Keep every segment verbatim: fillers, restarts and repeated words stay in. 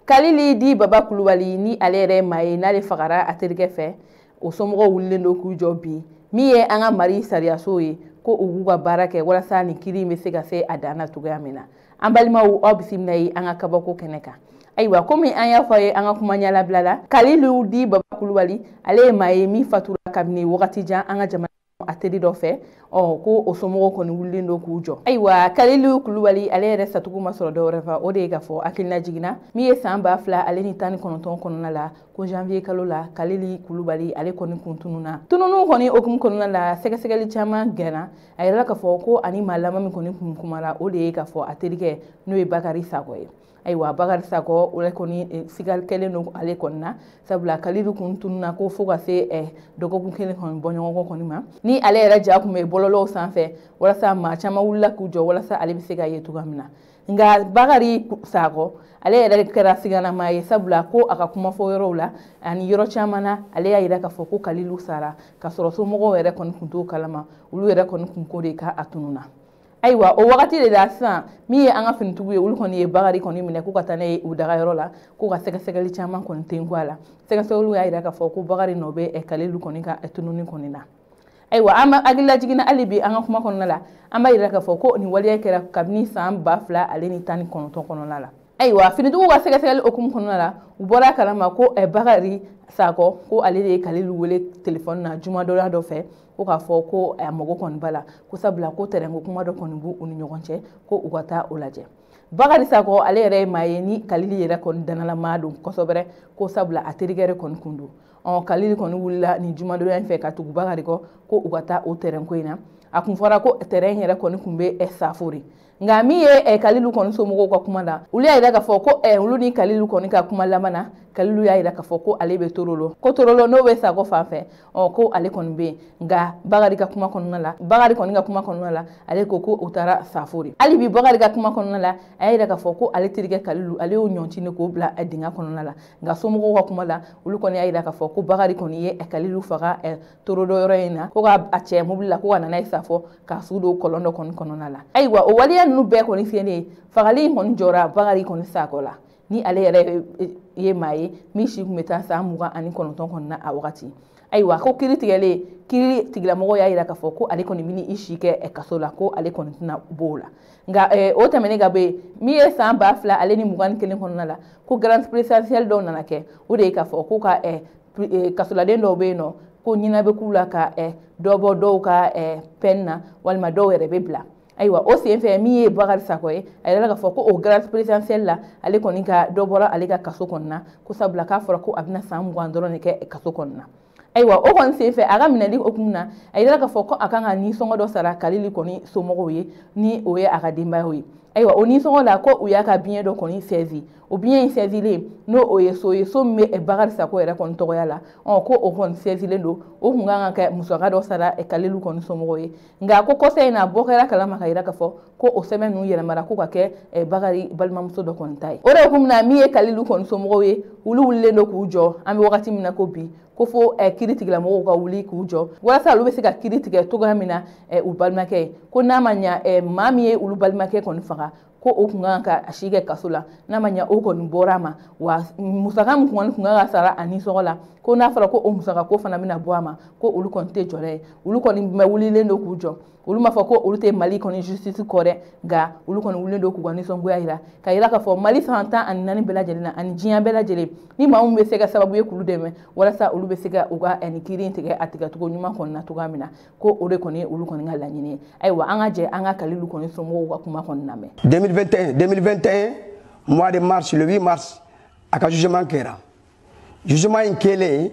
Kalili di Baba Kulubali ni ale yɛrɛ maa ye n'ale fagara a terikɛ fɛ o somɔgɔw wulilen don k'u jɔ bi min ye an ka Mali sariyaso ye ko u b'u ka baara kɛ walasa ni kiiri in bɛ se ka se a dan na cogoya min na. An balimaw aw bisimila ye an ka kabako kɛnɛ kan. Ayiwa komi an y'a fɔ ye an ka kuma ɲɛlabila la Kalili di Baba Kulubali ale ye maa ye min fatura kabini wagati jan an ka jamana a teri dɔ fɛ ɔ ko o somɔgɔw kɔni wulilen don k'u jɔ. Ayiwa Kalili Kulubali ale yɛrɛ satugu ma sɔrɔ dɔwɛrɛ fɛ o de ye k'a fɔ hakilina jiginna min ye san ba fila ale ni tan ni kɔnɔntɔn kɔnɔna la ko janvier kalo la Kalili Kulubali ale kɔni kun tununa. Tununu kɔni okumu kɔnɔna la sɛgɛsɛgɛli caman gɛnna a yɛrɛ k'a fɔ ko ani maa laban min kɔni kun kumara o de ye k'a fɔ a terikɛ n'o ye Bakari Sakɔ ye. Ayiwa Bakari Sakɔ o kɔni siga kɛlen don ale kɔni na sabula Kalili kun tununa ko fo ka se dɔgɔkun kelen kɔni bɔɲɔgɔnkɔ kɔni ma ni ale yɛrɛ ja kun bɛ bɔlɔlɔw sanfɛ walasa maa caman wulila k'u jɔ walasa ale bɛ se ka ye cogoya min na. Nka Bakari Sakɔ ale yɛrɛ kɛra siganama ye sabula ko a ka kuma fɔ yɔrɔw la ani yɔrɔ caman na ale y'a yira k'a fɔ ko Kalili sara ka sɔrɔ somɔgɔw yɛrɛ kɔni kun t'o kalama olu yɛrɛ kɔni kun ko de k'a tununa. Ayiwa o wagati de la sisan min ye an ka finitigiw ye olu kɔni ye Bakari kɔni minɛ k'u ka taa ne ye u dagayɔrɔ la k'u ka sɛgɛsɛgɛli caman kɔni ten a la sɛgɛsɛgɛliw y'a yira k'a fɔ ko Bakari nɔ bɛ Kalili kɔni ka tununi kɔni na. Ayiwa an ma hakilila jiginna hali bi an ka kuma kɔnɔna la an b'a yira k'a fɔ ko nin waleya kɛra kabini san ba fila ale ni tan ni kɔnɔntɔn kɔnɔna la. Ayiwa finitigiw ka sɛgɛsɛgɛli okumu kɔnɔna la u bɔra kalama ko Bakari Sakɔ ko ale de ye Kalili wele telefɔni na juma dɔ dɔ fɛ ko k'a fɔ ko a mago kɔni b'a la ko sabula ko tɛrɛnko kuma dɔ kɔni b'u ni ɲɔgɔn cɛ ko u ka taa o lajɛ. Bakari Sakɔ ale yɛrɛ ye maa ye ni Kalili yɛrɛ kɔni danalama don kosɛbɛ ko sabula a terikɛ yɛrɛ kɔni kun don. Ɔ Kalili kɔni wulila nin juma dɔ in fɛ ka tugu Bakari kɔ ko u ka taa o tɛrɛnko in na a kun fɔra ko tɛrɛn yɛrɛ kɔni kun bɛ Safori. Nka min ye Kalili kɔni somɔgɔw ka kuma la olu y'a yira k'a fɔ ko olu ni Kalili kɔni ka kuma laban na Kalili y'a yira k'a fɔ ko ale bɛ Torolo ko Torolo n'o bɛ Sakɔ fan fɛ ɔ ko ale kɔni bɛ yen nka Bakari ka kuma kɔnɔna la Bakari kɔni ka kuma kɔnɔna la ale ko ko u taara Safori. Hali bi Bakari ka kuma kɔnɔna la a y'a yira k'a fɔ ko ale terikɛ Kalili ale y'o ɲɔntini k'o bila dingɛ kɔnɔna la nka somɔgɔw ka kuma la olu kɔni y'a yira k'a fɔ ko Bakari kɔni ye Kalili faga Torolo yɔrɔ in na ko k'a cɛ mobili la ko ka nana ye Safɔ k'a sugu don kɔlɔn dɔ kɔni kɔnɔna la. Ayiwa o waleya ninnu bɛɛ kɔni fiyɛlen fagali in kɔni jɔra Bakari kɔni Sakɔ la ni ale yɛrɛ ye maa ye min si kun bɛ taa san mugan ani kɔnɔntɔn kɔni na a wagati. Ayiwa ko kiiri tigɛlen kiiri tigilamɔgɔw y'a yira k'a fɔ ko ale kɔni bɛ i si kɛ kaso la ko ale kɔni tɛna bɔ o la. Nka o tɛmɛnen ka bɔ yen min ye san ba fila ale ni mugan ni kelen kɔnɔna la ko grande présidentielle dɔw nana kɛ o de ye k'a fɔ ko ka kasoladen dɔw bɛ yen nɔ ko ɲinɛ bɛ k'u la ka dɔ bɔ dɔw ka peine na walima dɔw yɛrɛ bɛ bila. Ayiwa o senfɛ min ye Bakari Sakɔ ye a yɛrɛ k'a fɔ ko o grande présidentielle la ale kɔni ka dɔ bɔra ale ka kaso kɔnɔna na ko sabula k'a fɔra ko a bɛna san mugan dɔrɔn de kɛ kaso kɔnɔna na. Ayiwa o kɔni senfɛ a ka minɛli okumu na a yɛrɛ k'a fɔ ko a kan ka nisɔngɔ dɔ sara Kalili kɔni somɔgɔw ye ni o ye a ka denbayaw ye. Ayiwa o nisɔngɔ la ko u y'a ka biɲɛ dɔ kɔni sɛzi o biɲɛ in sɛzilen n'o o ye so ye so min bɛ Bakari Sakɔ yɛrɛ kɔni tɔgɔya la ɔ ko o kɔni sɛzilen don o kun kan ka kɛ musaka dɔ sara Kalili kɔni somɔgɔw ye nka ko kɔsa in na bɔ kɛra kalama ka yira k'a fɔ ko o sɛbɛn ninnu yɛlɛmara ko ka kɛ Bakari balimamuso dɔ kɔni ta ye. O de hukumu na min ye Kalili kɔni somɔgɔw ye olu wulilen don k'u jɔ an bɛ wagati min na ko bi ko fo kiiri tigilamɔgɔw ka wuli k'u jɔ walasa olu bɛ se ka kiiri tigɛ cogoya min na u balimakɛ ye ko n'a ma ɲa maa min ye olu balimakɛ kɔni faga ko o kun kan ka a si kɛ kaso la n'a ma ɲa o kɔni bɔra a ma wa musaka min kɔni kun kan ka sara a nisɔngɔ la ko n'a fɔra ko o musaka ko fana bɛna bɔ a ma ko olu kɔni tɛ jɔ dɛ olu kɔni bɛ wulilen don k'u jɔ olu m'a fɔ ko olu tɛ Mali kɔni justice kɔ dɛ nka olu kɔni wulilen don k'u ka nisɔngoya yira ka yira k'a fɔ Mali san tan ani naani bɛɛ lajɛlen na ani diɲɛ bɛɛ lajɛlen ni maa min bɛ se ka sababu ye k'olu dɛmɛ walasa olu bɛ se ka u ka nin kiiri in tigɛ a tigɛcogo ɲuman kɔni na cogoya min na ko o de kɔni ye olu kɔni ka laɲini ye. Ayiwa an ka jɛ an ka Kalili kɔni somɔgɔw ka kuma kɔni lamɛn. deux mille vingt et un deux mille vingt et un mois de mars le huit mars a ka jugement kɛra jugement in kɛlen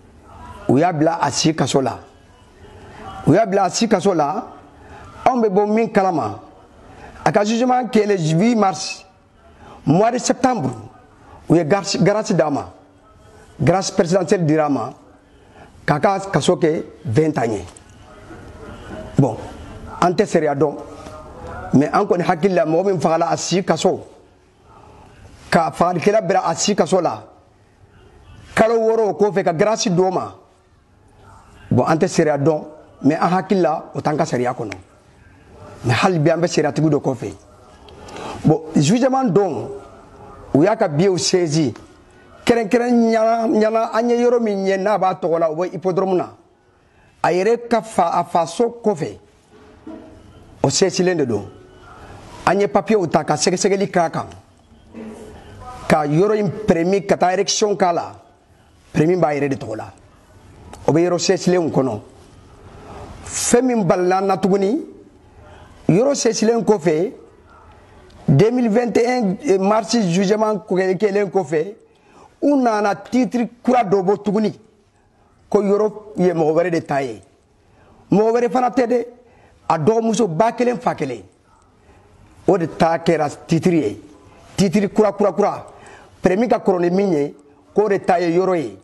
u y'a bila a si kaso la u y'a bila a si kaso la anw bɛ bɔ min kalama a ka jugement kɛlen huit mars mois de septembre u ye grâce d'a ma grâce présidentielle dira a ma k'a ka kaso kɛ vingt ans ye bon an tɛ sariya dɔn mais an kɔni hakili la mɔgɔ min fagala a si kaso ka fagalikɛla bila a si kaso la kalo wɔɔrɔ o kɔfɛ ka grâce d'o ma bon an tɛ sariya dɔn mais an hakili la o t'an ka sariya kɔnɔ mais hali bi an bɛ sariyatigi dɔ kɔfɛ bon jugement don u y'a ka biyew seize kɛrɛnkɛrɛn ɲana an ye yɔrɔ min ɲɛ n'a b'a tɔgɔ la o bɛ hippodrome na a yɛrɛ ka fa a faso kɔfɛ o sɛsilen de don an ye papiyew ta ka sɛgɛsɛgɛli k'a kan ka yɔrɔ in permis ka taa élection k'a la permis b'a yɛrɛ de tɔgɔ la o bɛ yɔrɔ sɛsilenw kɔnɔ fɛn min balila na tuguni yɔrɔ sɛsilen kɔfɛ deux mille vingt et un mars jugement kɛlen kɔfɛ u nana titre kura dɔ bɔ tuguni ko yɔrɔ ye mɔgɔ wɛrɛ de ta ye mɔgɔ wɛrɛ fana tɛ dɛ a dɔgɔmuso ba kelen fa kelen o de ta kɛra titre ye titre kura kura kura permis ka kɔrɔ ni min ye k'o de ta ye yɔrɔ ye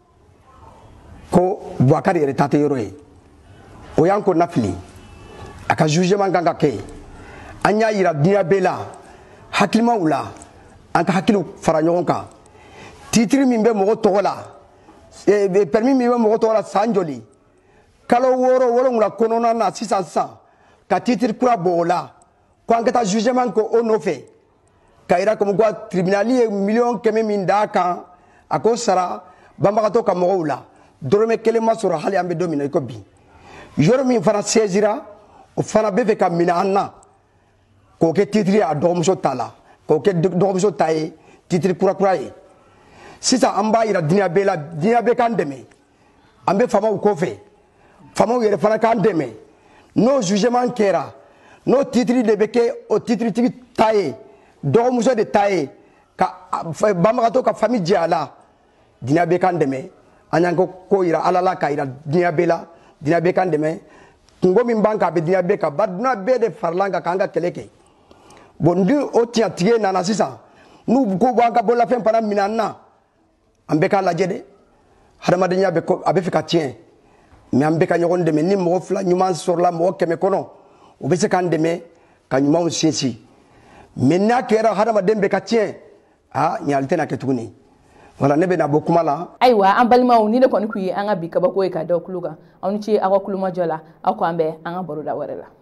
ko Boubacar yɛrɛ ta tɛ yɔrɔ ye o y'an ko nafili a ka jugement kan ka kɛ an y'a yira diɲɛ bɛɛ la hakilimaw la an ka hakiliw fara ɲɔgɔn kan titre min bɛ mɔgɔ tɔgɔ la permis min bɛ mɔgɔ tɔgɔ la san joli kalo wɔɔrɔ wolonwula kɔnɔna na sisan sisan ka titre kura bɔ o la ko an ka taa jugement kɛ o nɔfɛ ka yira comme quoi tribunal ye miliyɔn kɛmɛ min d'a kan a k'o sara banbagatɔ ka mɔgɔw la dɔrɔmɛ kelen ma sɔrɔ hali an bɛ don min na i ko bi yɔrɔ min fana saisira o fana bɛ fɛ ka minɛ an na k'o kɛ titre ye a dɔgɔmuso ta la k'o kɛ dɔgɔmuso ta ye titre kura kura ye sisan an b'a yira diɲɛ bɛɛ la diɲɛ bɛɛ k'an dɛmɛ an bɛ faamaw kɔfɛ faamaw yɛrɛ fana k'an dɛmɛ n'o jugement kɛra n'o titre de bɛ kɛ o titre tigi ta ye dɔgɔmuso de ta ye ka banbagatɔ ka famille jɛ a la diɲɛ bɛɛ k'an dɛmɛ an y'an ko ko yira ala la ka yira diɲɛ bɛɛ la diɲɛ bɛɛ k'an dɛmɛ kungo min b'an kan a bɛ diɲɛ bɛɛ kan bari diɲɛ bɛɛ de farala an kan k'an ka kɛlɛ kɛ bon ni o tiɲɛtigi nana sisan n'u ko b'an ka bololafɛn fana minɛ an na an bɛɛ k'a lajɛ dɛ hadamadenya a bɛ fɛ ka tiɲɛ mais an bɛɛ ka ɲɔgɔn dɛmɛ ni mɔgɔ fila ɲuman sɔrɔla mɔgɔ kɛmɛ kɔnɔ o bɛ se k'an dɛmɛ ka ɲumanw sinsin mais n'a kɛra hadamaden bɛɛ ka tiɲɛ aa ɲali tɛna kɛ tuguni wala ne bɛna bɔ kuma la. Ayiwa an balimaw ni de kɔni kun ye an ka bi kabako ye ka da kulo kan aw ni ce aw ka kulomajɔ la aw ko an bɛ an ka baroda wɛrɛ la.